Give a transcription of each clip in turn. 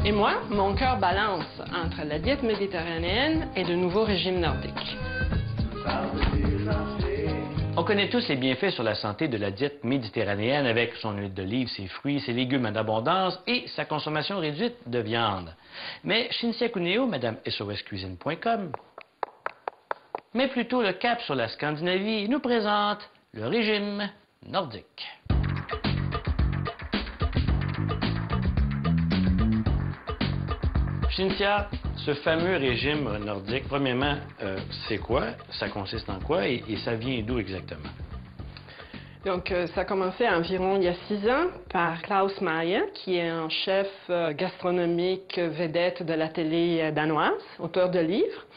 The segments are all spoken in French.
Et moi, mon cœur balance entre la diète méditerranéenne et de nouveaux régimes nordiques. On connaît tous les bienfaits sur la santé de la diète méditerranéenne avec son huile d'olive, ses fruits, ses légumes en abondance et sa consommation réduite de viande. Mais Cynthia Cuneo, Madame SOScuisine.com, met plutôt le cap sur la Scandinavie et nous présente le régime nordique. Cynthia, ce fameux régime nordique, premièrement, c'est quoi? Ça consiste en quoi et ça vient d'où exactement? Donc, ça a commencé environ il y a 6 ans par Klaus Meyer, qui est un chef gastronomique vedette de la télé danoise, auteur de livres.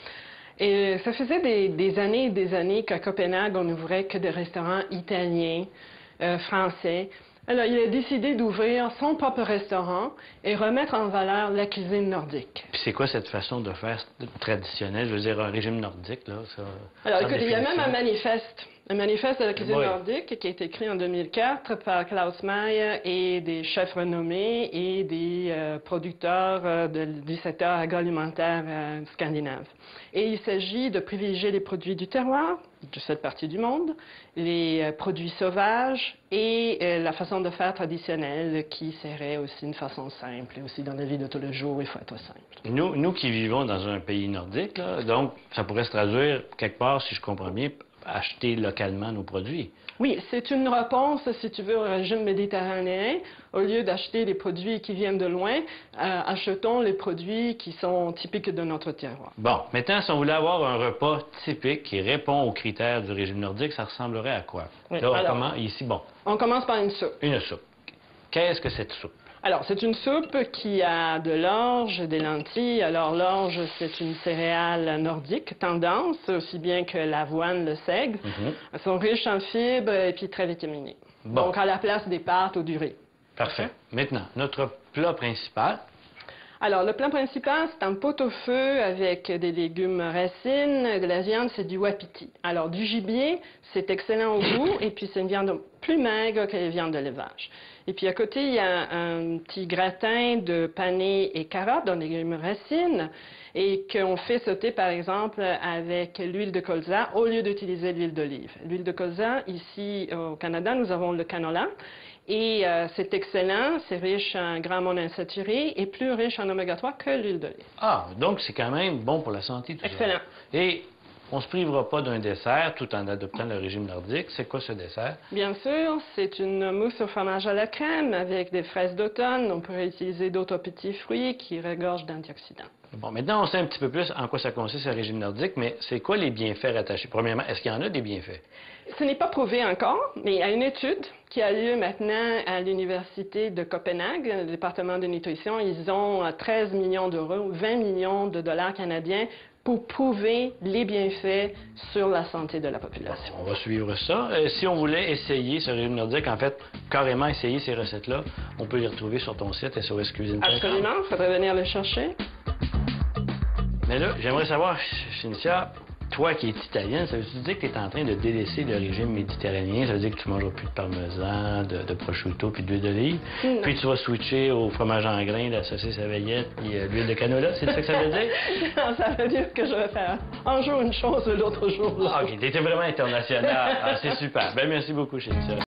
Et ça faisait des années et des années qu'à Copenhague, on n'ouvrait que des restaurants italiens, français. Alors, il a décidé d'ouvrir son propre restaurant et remettre en valeur la cuisine nordique. Puis c'est quoi cette façon de faire traditionnelle? Je veux dire, un régime nordique, là? Ça, alors, écoute, il y a même un manifeste de la cuisine oui. nordique qui a été écrit en 2004 par Klaus Meyer et des chefs renommés et des producteurs du secteur agroalimentaire scandinave. Et il s'agit de privilégier les produits du terroir, de cette partie du monde, les produits sauvages et la façon de faire traditionnelle qui serait aussi une façon simple. Et aussi dans la vie de tous les jours, il faut être simple. Nous qui vivons dans un pays nordique, là, donc ça pourrait se traduire quelque part, si je comprends bien, acheter localement nos produits. Oui, c'est une réponse, si tu veux, au régime méditerranéen. Au lieu d'acheter des produits qui viennent de loin, achetons les produits qui sont typiques de notre terroir. Bon, maintenant, si on voulait avoir un repas typique qui répond aux critères du régime nordique, ça ressemblerait à quoi? Oui, là, alors, comment, ici, bon. On commence par une soupe. Une soupe. Qu'est-ce que cette soupe? Alors, c'est une soupe qui a de l'orge, des lentilles. Alors, l'orge, c'est une céréale nordique, tendance, aussi bien que l'avoine, le seigle. Elles sont riches en fibres et puis très vitaminées. Bon. Donc, à la place des pâtes ou du riz. Parfait. Maintenant, notre plat principal. Alors, le plat principal, c'est un pot-au-feu avec des légumes racines. De la viande, c'est du wapiti. Alors, du gibier, c'est excellent au goût, et puis c'est une viande plus maigre que les viandes de l'élevage. Et puis, à côté, il y a un petit gratin de panais et carottes, dans des légumes racines, et qu'on fait sauter, par exemple, avec l'huile de colza, au lieu d'utiliser l'huile d'olive. L'huile de colza, ici, au Canada, nous avons le canola. Et c'est excellent, c'est riche en gras monoinsaturés et plus riche en oméga 3 que l'huile d'olive. Ah, donc c'est quand même bon pour la santé, tout ça. Excellent. Et on ne se privera pas d'un dessert tout en adoptant le régime nordique. C'est quoi ce dessert? Bien sûr, c'est une mousse au fromage à la crème avec des fraises d'automne. On pourrait utiliser d'autres petits fruits qui regorgent d'antioxydants. Bon, maintenant, on sait un petit peu plus en quoi ça consiste, le régime nordique, mais c'est quoi les bienfaits rattachés? Premièrement, est-ce qu'il y en a des bienfaits? Ce n'est pas prouvé encore, mais il y a une étude qui a lieu maintenant à l'Université de Copenhague, le département de nutrition. Ils ont 13 millions d'euros, 20 millions de dollars canadiens pour prouver les bienfaits sur la santé de la population. On va suivre ça. Si on voulait essayer ce régime nordique, en fait, carrément essayer ces recettes-là, on peut les retrouver sur ton site SOScuisine.com. Absolument, il faudrait venir les chercher. Mais là, j'aimerais savoir, Cynthia, toi qui es italienne, ça veut-tu dire que tu es en train de délaisser le régime méditerranéen? Ça veut dire que tu ne mangeras plus de parmesan, de prosciutto puis d'huile d'olive? Puis tu vas switcher au fromage en grains, la saucisse à veillette puis l'huile de canola? C'est ça que ça veut dire? Non, ça veut dire que je vais faire un jour une chose, l'autre jour l'autre. Ah, OK, tu étais vraiment international. Ah, c'est super. Ben merci beaucoup, Cynthia.